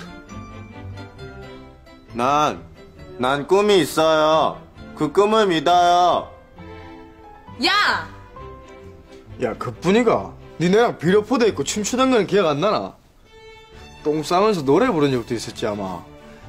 난, 난 꿈이 있어요. 그 꿈을 믿어요. 야! 야 그뿐이가 니네랑 비료포대 입고 춤추던 건 기억 안 나나? 똥 싸면서 노래 부른 적도 있었지 아마.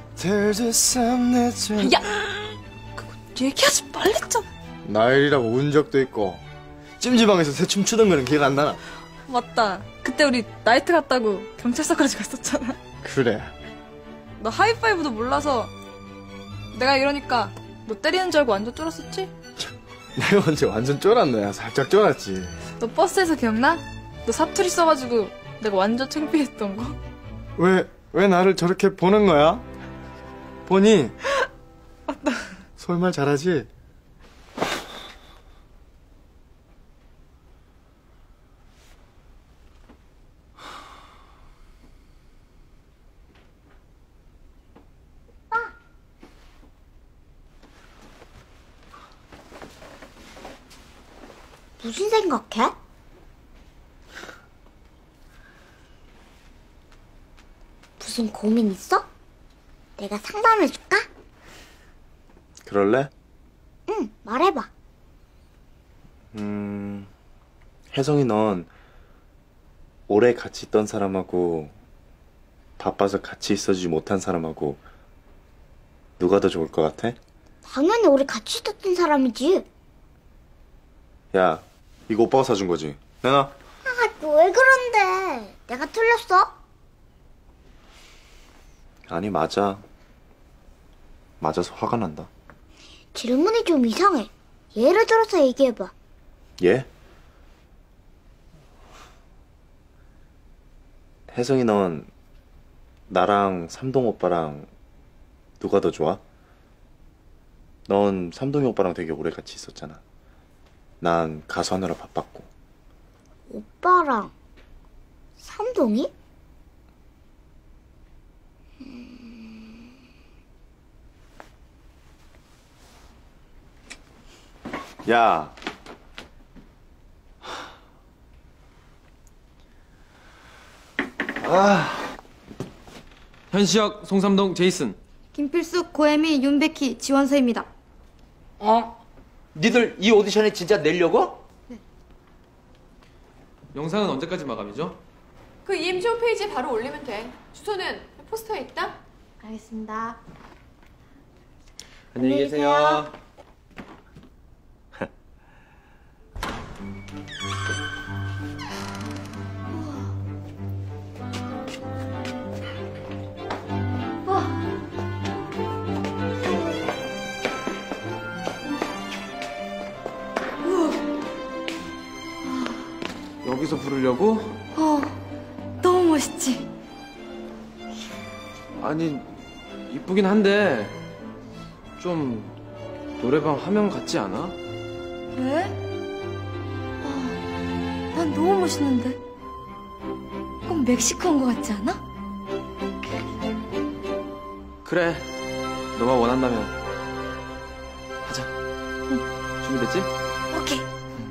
야! 그거 얘기하지 말랬잖아. 나일이라고 운 적도 있고 찜질방에서 새 춤추던 거는 기억 안 나나? 맞다. 그때 우리 나이트 갔다고 경찰서까지 갔었잖아. 그래. 너 하이파이브도 몰라서 내가 이러니까 너 때리는 줄 알고 완전 쫄았었지? 내가 언제 완전 쫄았네. 살짝 쫄았지. 너 버스에서 기억나? 너 사투리 써가지고 내가 완전 창피했던 거? 왜, 왜 나를 저렇게 보는 거야? 보니? 맞다. 서울말 잘하지? 무슨 생각해? 무슨 고민 있어? 내가 상담해줄까? 그럴래? 응, 말해봐. 음, 혜성이 넌 오래 같이 있던 사람하고 바빠서 같이 있어주지 못한 사람하고 누가 더 좋을 것 같아? 당연히 우리 같이 있었던 사람이지. 야, 이거 오빠가 사준 거지? 내놔. 아, 너 왜 그런데? 내가 틀렸어? 아니, 맞아. 맞아서 화가 난다. 질문이 좀 이상해. 예를 들어서 얘기해봐. 예? 혜성이 넌 나랑 삼동 오빠랑 누가 더 좋아? 넌 삼동이 오빠랑 되게 오래 같이 있었잖아. 난 가수 하느라 바빴고. 오빠랑 삼동이? 야. 아. 현시혁, 송삼동, 제이슨. 김필숙, 고혜미, 윤백희, 지원서입니다. 어? 니들 이 오디션에 진짜 내려고? 영상은 언제까지 마감이죠? 그 이엠씨 홈페이지에 바로 올리면 돼. 주소는 포스터에 있다. 알겠습니다. 안녕히 계세요. 여기서 부르려고? 어, 너무 멋있지? 아니, 이쁘긴 한데 좀 노래방 화면 같지 않아? 왜? 아, 난 너무 멋있는데. 꼭 멕시코 온 거 같지 않아? 그래, 너가 원한다면 하자. 준비됐지? 오케이.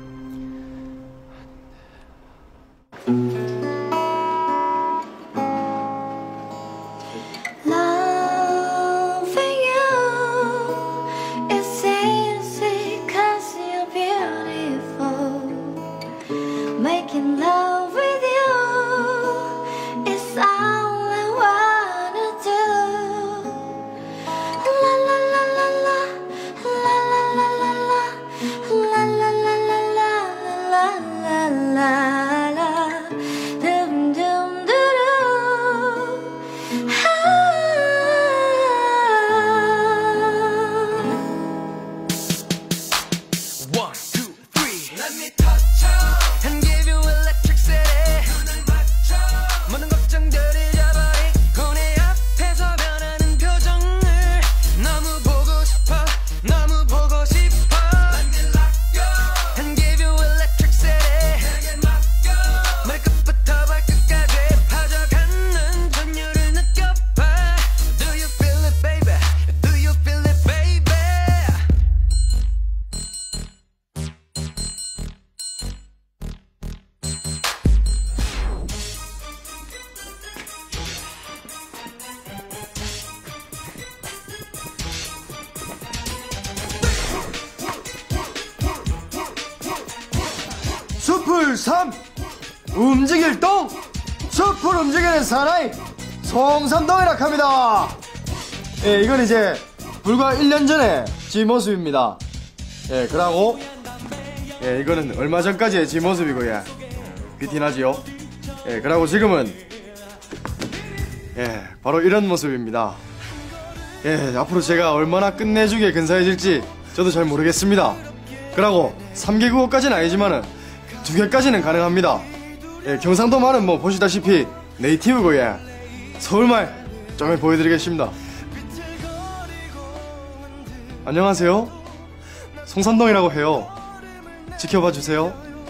숲을 삼 움직일 동 숲을 움직이는 사나이 송삼동이라 합니다. 예, 이건 이제 불과 일 년 전에 지 모습입니다. 예, 그러고 예, 이거는 얼마 전까지의 지 모습이고, 예, 귀티나지요. 예, 그러고 지금은 예, 바로 이런 모습입니다. 예, 앞으로 제가 얼마나 끝내주게 근사해질지 저도 잘 모르겠습니다. 그러고 삼 개 국어까지는 아니지만은 두 개까지는 가능합니다. 예, 경상도 말은 뭐 보시다시피 네이티브고 예. 서울말 좀 보여드리겠습니다. 안녕하세요. 송산동이라고 해요. 지켜봐 주세요.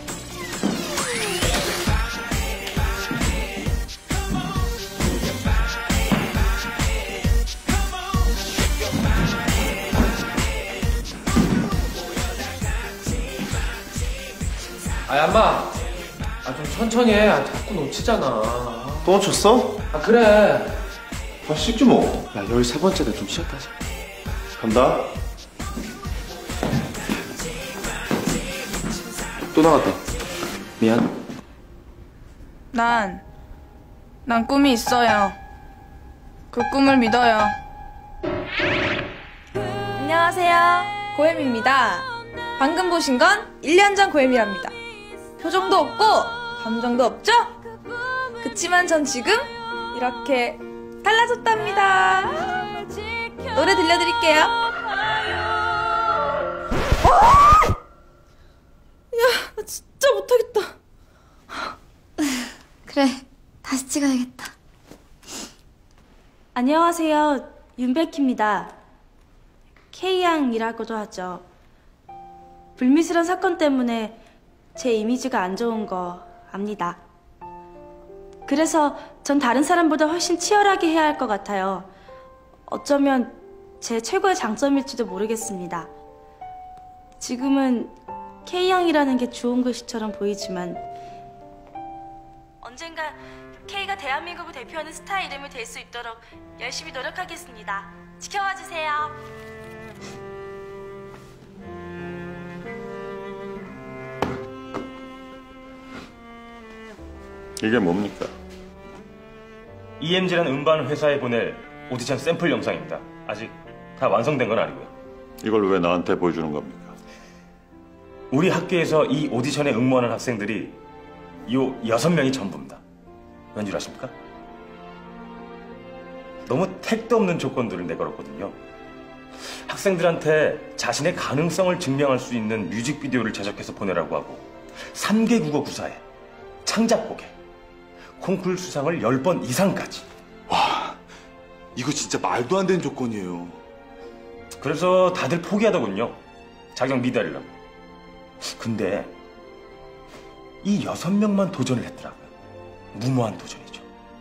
아, 얌마. 아, 좀 천천히 해. 아, 자꾸 놓치잖아. 또 놓쳤어? 아, 그래. 아, 씻지 뭐. 야, 열세 번째다. 좀 쉬었다 하자. 간다. 또 나갔다. 미안. 난, 난 꿈이 있어요. 그 꿈을 믿어요. 안녕하세요. 고혜미입니다. 방금 보신 건 일 년 전 고혜미랍니다. 표정도 없고 감정도 없죠? 그치만 전 지금 이렇게 달라졌답니다. 노래 들려드릴게요. 야, 나 진짜 못하겠다. 그래, 다시 찍어야겠다. 안녕하세요. 윤백희입니다. K양이라고도 하죠. 불미스러운 사건 때문에 제 이미지가 안 좋은 거 압니다. 그래서 전 다른 사람보다 훨씬 치열하게 해야 할 것 같아요. 어쩌면 제 최고의 장점일지도 모르겠습니다. 지금은 K양이라는 게 좋은 글씨처럼 보이지만 언젠가 K가 대한민국을 대표하는 스타 이름이 될 수 있도록 열심히 노력하겠습니다. 지켜봐 주세요. 이게 뭡니까? 이엠지라는 음반 회사에 보낼 오디션 샘플 영상입니다. 아직 다 완성된 건 아니고요. 이걸 왜 나한테 보여주는 겁니까? 우리 학교에서 이 오디션에 응모하는 학생들이 요 여섯 명이 전부입니다. 왠 줄 아십니까? 너무 택도 없는 조건들을 내걸었거든요. 학생들한테 자신의 가능성을 증명할 수 있는 뮤직비디오를 제작해서 보내라고 하고 삼 개 국어 구사에 창작곡에 콩쿨 수상을 열 번 이상까지. 와, 이거 진짜 말도 안 되는 조건이에요. 그래서 다들 포기하더군요. 자격 미달이라고. 근데 이 여섯 명만 도전을 했더라고요. 무모한 도전이죠.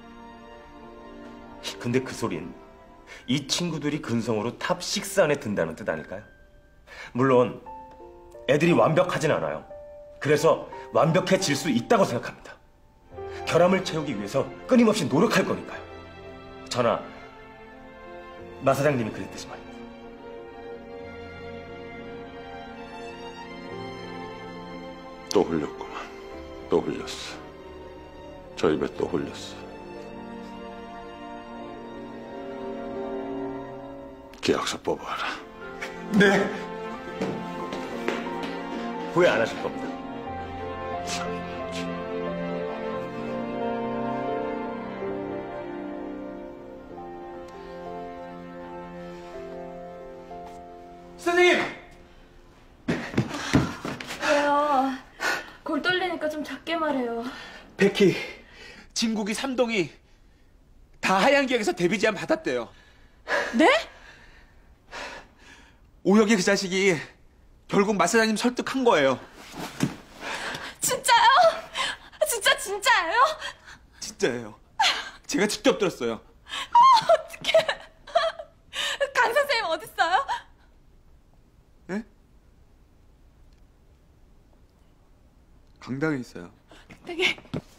근데 그 소린 이 친구들이 근성으로 탑 육 안에 든다는 뜻 아닐까요? 물론 애들이 완벽하진 않아요. 그래서 완벽해질 수 있다고 생각합니다. 결함을 채우기 위해서 끊임없이 노력할 거니까요. 저나 마 사장님이 그랬듯이 말입니다. 또 흘렸구만. 또 흘렸어. 저 입에 또 흘렸어. 계약서 뽑아라. 네. 후회 안 하실 겁니다. 선생님! 왜요? 골 떨리니까 좀 작게 말해요. 백희, 진국이, 삼동이 다 하얀 기획에서 데뷔 제안 받았대요. 네? 오혁이 그 자식이 결국 마 사장님 설득한 거예요. 진짜요? 진짜 진짜예요? 진짜예요. 제가 직접 들었어요. 어떡해. 강 선생님 어딨어요? 네? 강당에 있어요. 되게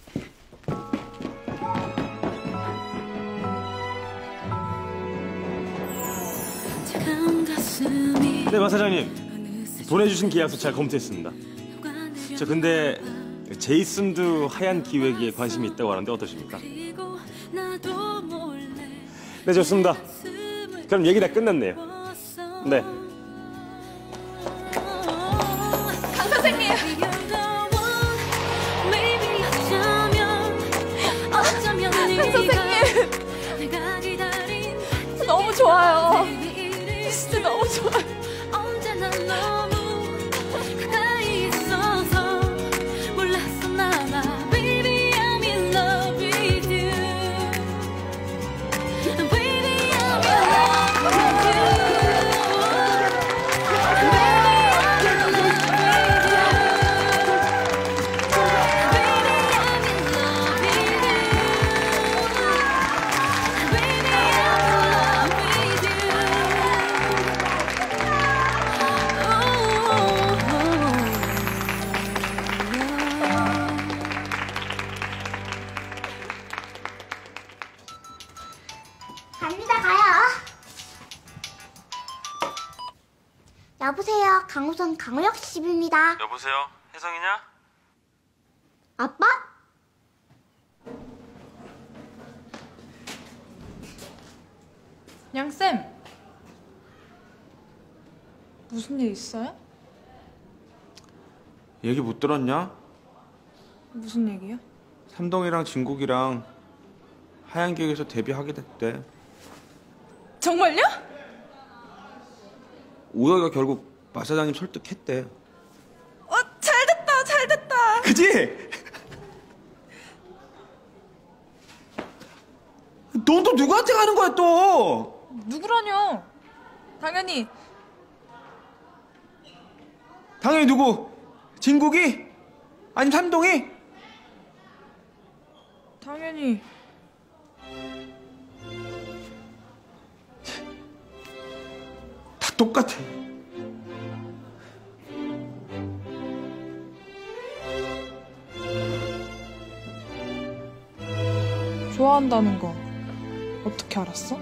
네, 마 사장님. 보내주신 계약서 잘 검토했습니다. 저 근데 제이슨도 하얀 기획에 관심이 있다고 하는데 어떠십니까? 네, 좋습니다. 그럼 얘기 다 끝났네요. 네. 강 선생님. 아, 강 선생님. 너무 좋아요. 갑니다, 가요. 여보세요, 강우선 강우혁 씨입니다. 여보세요? 혜성이냐? 아빠? 양쌤, 무슨 일 있어요? 얘기 못 들었냐? 무슨 얘기요? 삼동이랑 진국이랑 하얀기획에서 데뷔하게 됐대. 정말요? 우혁이가 결국 마 사장님 설득했대. 어, 잘됐다, 잘됐다. 그지? 넌 또 누구한테 가는 거야 또? 누구라뇨? 당연히 당연히 누구? 진국이? 아니면 삼동이? 당연히 다 똑같아. 좋아한다는 거 어떻게 알았어?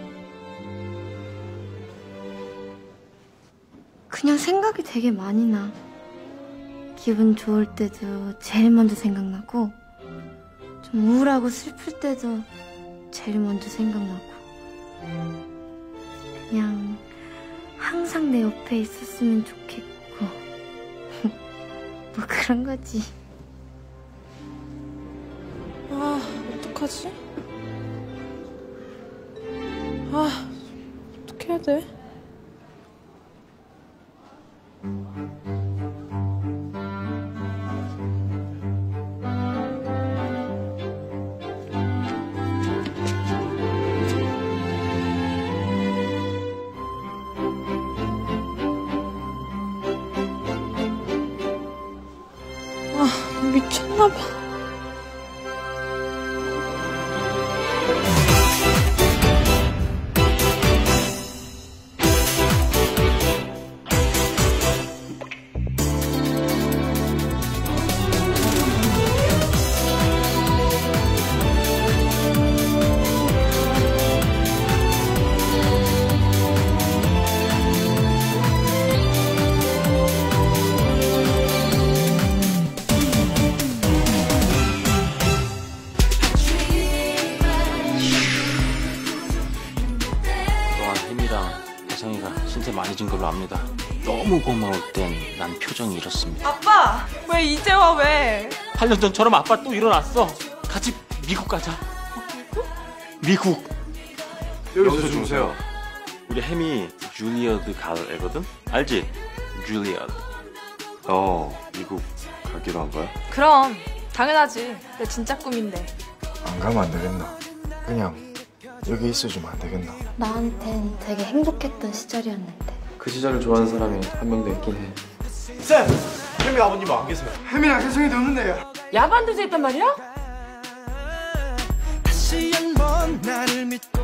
그냥 생각이 되게 많이 나. 기분 좋을 때도 제일 먼저 생각나고, 좀 우울하고 슬플 때도 제일 먼저 생각나고, 그냥 항상 내 옆에 있었으면 좋겠고 뭐 그런 거지. 아, 어떡하지? 아, 어떻게 해야 돼? 아, 미쳤나봐. 신세 많이 진 걸로 압니다. 너무 고마울 땐 난 표정이 이렇습니다. 아빠! 왜 이제 와, 왜? 팔 년 전처럼 아빠 또 일어났어. 같이 미국 가자. 미국. 여기서 주무세요. 우리 햄이 줄리어드 갈 애거든? 알지? 줄리어드. 어, 미국 가기로 한 거야? 그럼 당연하지. 내 진짜 꿈인데. 안 가면 안 되겠나? 그냥 여기 있어주면 안 되겠나? 나한텐 되게 행복했던 시절이었는데. 그 시절을 좋아하는 사람이 한 명도 있긴 해. 쌤! 혜미 아버님 안 계세요. 혜미랑 혜성이도 없는데요. 야반 도제 있단 말이야? 다시 한번 나를 믿고